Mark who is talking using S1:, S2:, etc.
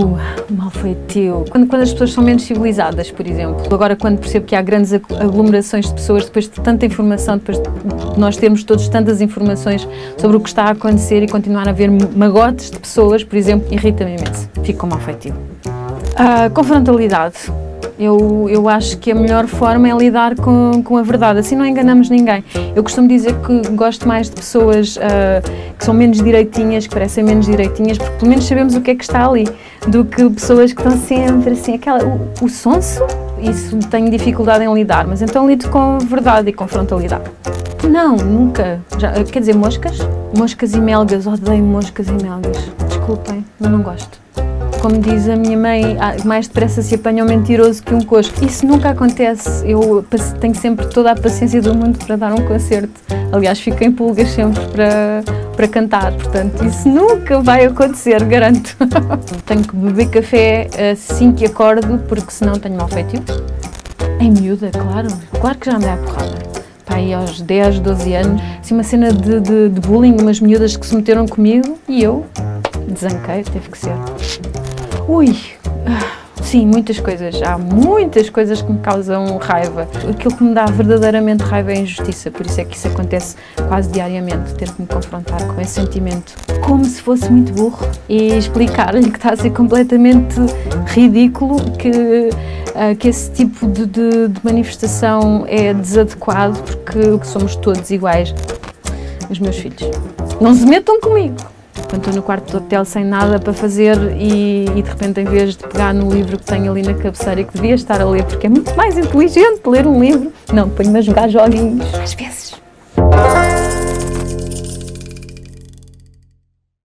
S1: Mal feitio. Quando as pessoas são menos civilizadas, por exemplo. Agora, quando percebo que há grandes aglomerações de pessoas, depois de tanta informação, depois de nós termos todos tantas informações sobre o que está a acontecer e continuar a haver magotes de pessoas, por exemplo, irrita-me imenso. Fico com mal feitio. Confrontalidade. Eu acho que a melhor forma é lidar com a verdade, assim não enganamos ninguém. Eu costumo dizer que gosto mais de pessoas que são menos direitinhas, que parecem menos direitinhas, porque pelo menos sabemos o que é que está ali, do que pessoas que estão sempre assim, o sonso, isso tenho dificuldade em lidar, mas então lido com verdade e com frontalidade. Não, nunca. Quer dizer, moscas? Moscas e melgas, odeio moscas e melgas. Desculpem, mas não gosto. Como diz a minha mãe, mais depressa se apanha um mentiroso que um coxo. Isso nunca acontece. Eu tenho sempre toda a paciência do mundo para dar um concerto. Aliás, fico em pulgas sempre para cantar. Portanto, isso nunca vai acontecer, garanto. Tenho que beber café assim que acordo, porque senão tenho mau feitio. Em miúda, claro. Claro que já andei à porrada. Aí aos 10, 12 anos. Assim, uma cena de bullying, umas miúdas que se meteram comigo e eu desanquei, teve que ser. Ui, sim, muitas coisas. Há muitas coisas que me causam raiva. Aquilo que me dá verdadeiramente raiva é a injustiça, por isso é que isso acontece quase diariamente. Ter que me confrontar com esse sentimento como se fosse muito burro e explicar-lhe que está a ser completamente ridículo, que esse tipo de manifestação é desadequado, porque somos todos iguais. Os meus filhos não se metam comigo. Quando estou no quarto do hotel sem nada para fazer e de repente, em vez de pegar no livro que tenho ali na cabeceira e que devia estar a ler, porque é muito mais inteligente ler um livro, não, ponho-me a jogar joguinhos, às vezes.